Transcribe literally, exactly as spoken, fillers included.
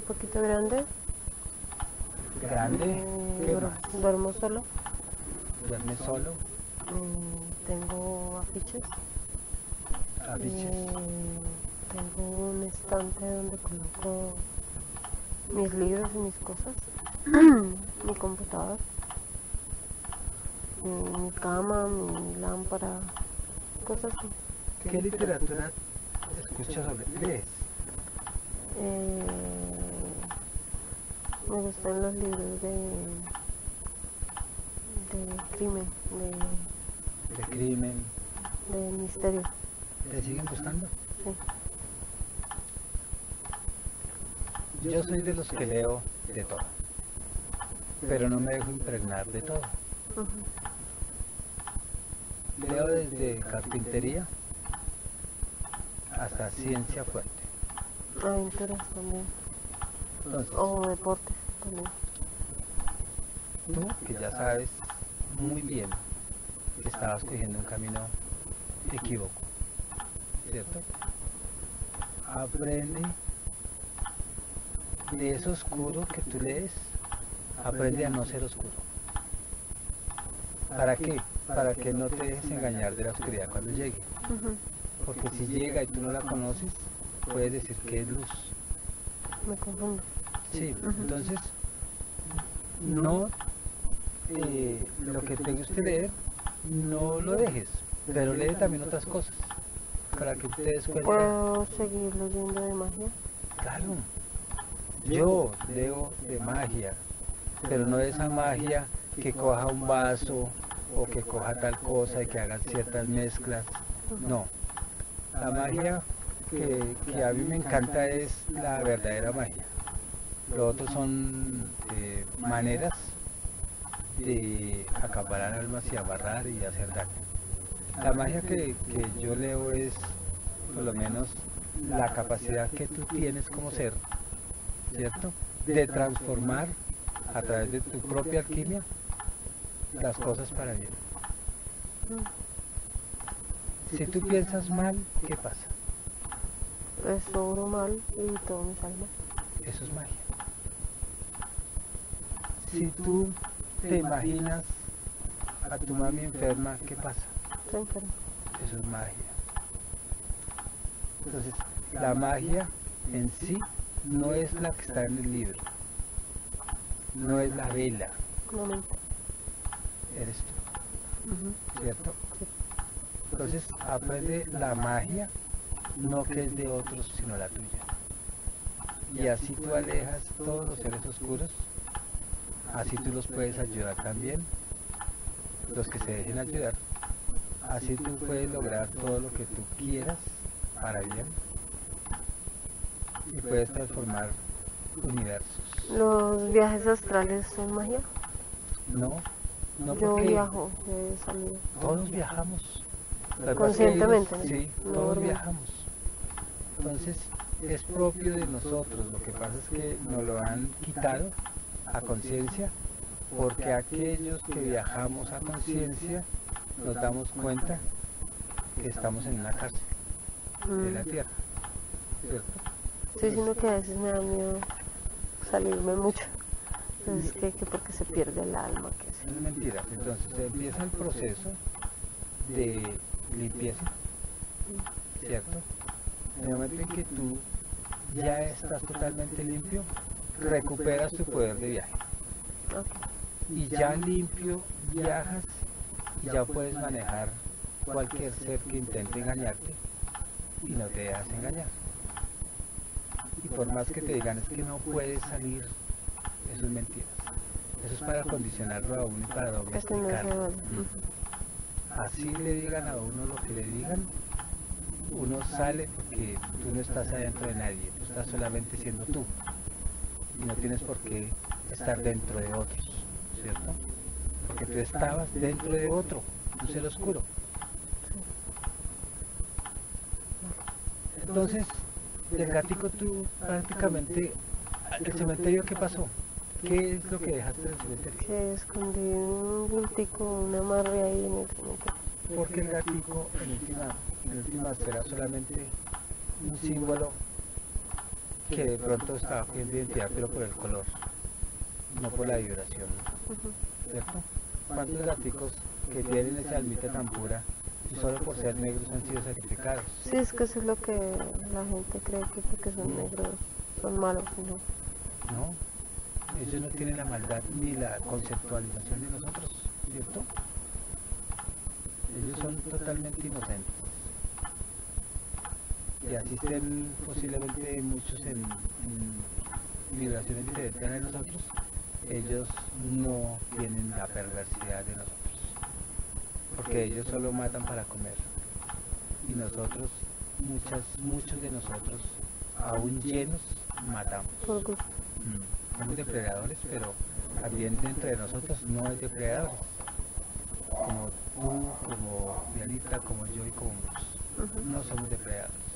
poquito grande. ¿Grande? Eh, ¿Qué duermo, más? duermo solo. ¿Duerme solo? Mm, tengo afiches. ¿Afiches? Eh, tengo un estante donde coloco mis libros y mis cosas. Mi computador. Mi, mi cama, mi lámpara. Cosas así. ¿Qué literatura escuchas o lees? Eh, me gustan los libros de, de crimen, de, ¿De crimen? de misterio. ¿Te siguen gustando? Sí. Yo soy de los que leo de todo, pero no me dejo impregnar de todo. Uh-huh. Leo desde carpintería hasta ciencia fuerte. Aventuras también. Entonces, O deportes también. tú que ya sabes muy bien que estabas cogiendo un camino equívoco, ¿cierto? Aprende de eso oscuro que tú lees, aprende a no ser oscuro. ¿Para qué? Para que no te dejes engañar de la oscuridad cuando llegue. Uh-huh. Porque si llega y tú no la conoces, puedes decir que es luz. Me confundo. Sí, Ujú. entonces, no, eh, lo que te guste leer, no lo dejes, pero lee también otras cosas, para que te des cuenta. ¿Puedo seguir leyendo de magia? Claro, yo leo de magia, pero no de esa magia que coja un vaso o que coja tal cosa y que haga ciertas mezclas. No, la magia que, que a mí me encanta es la verdadera magia. Lo otro son eh, maneras de acaparar almas y amarrar y hacer daño. La magia que, que yo leo es, por lo menos, la capacidad que tú tienes como ser, ¿cierto? De transformar a través de tu propia alquimia las cosas para bien. Si tú piensas mal, ¿qué pasa? Es obro mal y todo me salva. Eso es magia. Si tú te imaginas a tu mami enferma, ¿qué pasa? Estoy enferma. Eso es magia. Entonces, la magia en sí no es la que está en el libro, no es la vela, No me importa. eres tú, Uh-huh. ¿cierto? Entonces, aprende la magia, no que es de otros, sino la tuya. Y así tú alejas todos los seres oscuros, así tú los puedes ayudar también, los que se dejen ayudar. Así tú puedes lograr todo lo que tú quieras para bien y puedes transformar universos. ¿Los viajes astrales son magia? No, no Yo porque viajo, he salido. todos viajamos. Lo que pasa es que Conscientemente, ellos- ¿no? Sí, No todos dormir. viajamos. Entonces es propio de nosotros. Lo que pasa es que nos lo han quitado a conciencia porque aquellos que viajamos a conciencia nos damos cuenta que estamos en una cárcel de la Mm. tierra, ¿cierto? Sí, sino que a veces me da miedo salirme mucho. Entonces, que, que porque se pierde el alma, que Es sí. mentira. Entonces empieza el proceso de limpieza, ¿cierto? En el momento en que tú ya estás totalmente limpio, recuperas tu poder de viaje. Ok. Y ya limpio viajas y ya puedes manejar cualquier ser que intente engañarte y no te dejas engañar. Y por más que te digan es que no puedes salir, eso es mentira. Eso es para condicionarlo a uno y para Es que no se domesticarlo. vale. Así le digan a uno lo que le digan, uno sale porque tú no estás adentro de nadie, tú estás solamente siendo tú. Y no tienes por qué estar dentro de otros, ¿cierto? Porque tú estabas dentro de otro, un ser oscuro. Entonces, del gatico tú prácticamente, ¿el cementerio qué pasó? ¿Qué es lo que dejaste del cementerio? Que escondí un bultico, un amarre ahí en el cementerio. Porque el gatico en última, en últimas era solamente un símbolo que de pronto estaba cogiendo identidad, pero por el color, no por la vibración, Ujú. ¿cierto? ¿Cuántos gaticos que tienen esa almita tan pura y solo por ser negros han sido sacrificados? Sí, es que eso es lo que la gente cree, que porque son negros son malos, ¿no? No, ellos no tienen la maldad ni la conceptualización de nosotros, ¿cierto? Ellos son totalmente inocentes. Y así estén posiblemente muchos en, en vibraciones diferentes a nosotros, ellos no tienen la perversidad de nosotros, porque ellos solo matan para comer. Y nosotros, muchas, muchos de nosotros, aún llenos, matamos. Por gusto. Mm, Somos depredadores, pero también dentro de nosotros no hay depredadores. Como tú, como Dianita, como yo y como muchos. Ujú. No somos depredadores.